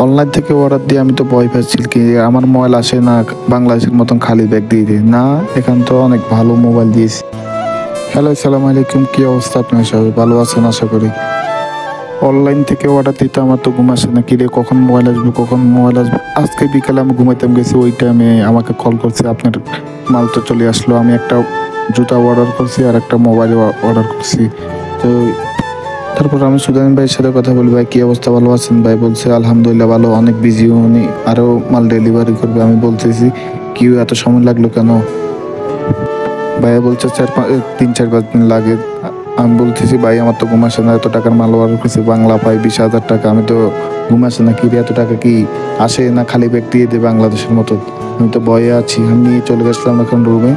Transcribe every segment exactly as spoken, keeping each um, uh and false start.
Online থেকে order দিয়ে আমি তো ভয় পাচ্ছি কি আমার মোবাইল আসে না, বাংলাদেশের মতন খালি ব্যাগ দিয়ে দিই না। এখান তো অনেক ভালো মোবাইল দিয়েছি। হ্যালো, আসসালামু আলাইকুম, কী অবস্থা? আপনার সবাই ভালো আছেন আশা করি। অনলাইন থেকে অর্ডার দিতে আমার তো ঘুম আসে না, কিরে কখন মোবাইল আসবে কখন মোবাইল আসবে। আজকে বিকালে আমি ঘুমাইতাম গেছি, ওই টাইমে আমাকে কল করছে, আপনার মাল তো চলে আসলো। আমি একটা জুতা অর্ডার করছি আর একটা মোবাইল অর্ডার করছি। তো তারপর আমি সুদান ভাইয়ের সাথে কথা বলি, ভাই কী অবস্থা, ভালো আছেন? ভাই বলছে আলহামদুলিল্লাহ ভালো, অনেক বিজি উনি, আরও মাল ডেলিভারি করবে। আমি বলতেছি কি এত সময় লাগলো কেন? ভাইয়া বলছে চার পাঁচ তিন চার পাঁচ দিন লাগে। আমি বলতেছি ভাই আমার তো ঘুম আসে না, এত টাকার মাল অর্ডার করছি, বাংলা পাই বিশ হাজার টাকা, আমি তো ঘুম আসে না, কি রে এত টাকা কি আসে না, খালি ব্যাগ দিয়ে দেবে বাংলাদেশের মতো। আমি তো ভয়ে আছি। আমি নিয়ে চলে গেছিলাম এখন রুমে।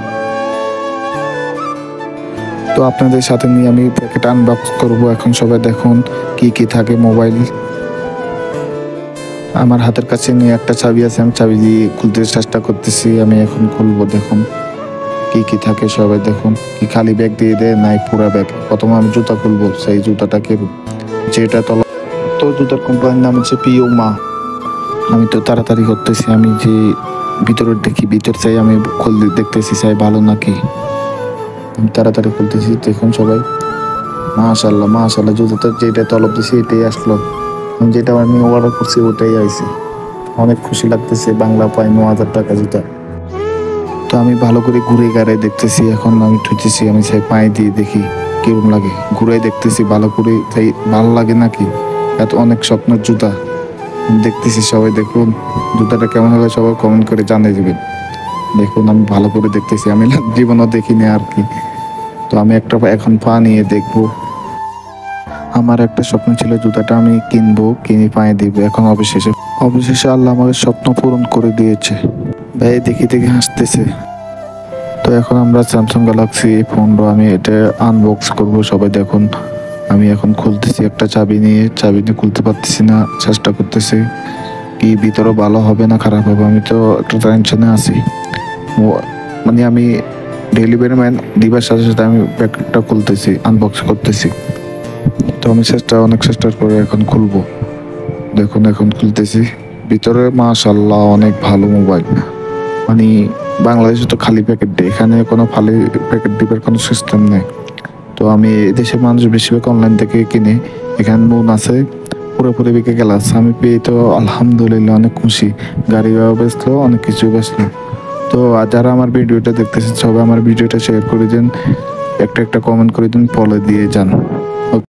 তো আপনাদের সাথে নিয়ে আমি প্যাকেট আনবক্স করবো এখন। সবাই দেখুন কি কি থাকে মোবাইল। আমার হাতের কাছে নিয়ে একটা চাবি আছে, আমি চাবি দিয়ে খুলতে চেষ্টা করতেছি। আমি এখন খুলবো, দেখুন কি কি থাকে। সবাই দেখুন কি খালি ব্যাগ দিয়ে দেয় নাই পুরা ব্যাগ। প্রথমে আমি জুতা খুলবো, সেই জুতাটাকে যেটা তলা, তো জুতার কোম্পানির নাম হচ্ছে পিউমা। আমি তো তাড়াতাড়ি করতেছি, আমি যে ভিতরে দেখি, ভিতর চাই আমি খুলতে দেখতেছি চাই ভালো নাকি। আমি তাড়াতাড়ি খুলতেছি, দেখুন সবাই। মাশাল্লাহ মাশাল্লাহ, জুতাটা যেটা তলব দিছি এটাই আসলো। আমি যেটা আমি অর্ডার করছি ওটাই আইছে। অনেক খুশি লাগতেছে, বাংলা পাই ন হাজার টাকা জুতা। তো আমি ভালো করে ঘুরে গাড়ে দেখতেছি, এখন আমি ঠুইতেছি, আমি চাই পায়ে দিয়ে দেখি কিরকম লাগে। ঘুরে দেখতেছি ভালো করে, তাই ভালো লাগে নাকি। এত অনেক স্বপ্নের জুতা দেখতেছি। সবাই দেখুন জুতাটা কেমন হলে সবাই কমেন্ট করে জানিয়ে দেবেন। দেখুন আমি ভালো করে দেখতেছি, আমি জীবনও দেখিনি আর কি। তো আমি একটা এখন পা নিয়ে দেখবো। আমার একটা স্বপ্ন ছিল জুতাটা আমি কিনবো, কিনে পায়ে দিব। এখন অবশেষে অবশেষে আল্লাহ আমাকে স্বপ্ন পূরণ করে দিয়েছে। ভাই দেখি দেখি হাসতেছে। তো এখন আমরা স্যামসাং গ্যালাক্সি পনেরো আমি এটা আনবক্স করব। সবাই দেখুন আমি এখন খুলতেছি একটা চাবি নিয়ে, চাবি নিয়ে খুলতে পারতেছি না, চেষ্টা করতেছি কি ভিতরে ভালো হবে না খারাপ হবে। আমি তো একটা টেনশনে আছি, মানে আমি ডেলিভারি ম্যান দিবার সাথে সাথে আমি প্যাকেটটা খুলতেছি, আনবক্স করতেছি। তো আমি চেষ্টা অনেক চেষ্টার করে এখন খুলবো। দেখুন এখন খুলতেছি, ভিতরে মাশাআল্লাহ অনেক ভালো মোবাইল। মানে বাংলাদেশে তো খালি প্যাকেট দেয়, এখানে কোনো খালি প্যাকেট দিবার কোনো সিস্টেম নেই। তো আমি দেশের মানুষ বেশিরভাগ অনলাইন থেকে কিনে, এখানে নুন আছে পুরোপুরি বিকে গেলাস। আমি পেয়ে তো আলহামদুলিল্লাহ অনেক খুশি। গাড়িও বেচলো, অনেক কিছু বেচলো। তো যারা আমার ভিডিওটা দেখতেছেন সবাই আমার ভিডিওটা শেয়ার করে দিন, একটা একটা কমেন্ট করে দিন, ফলো দিয়ে যান।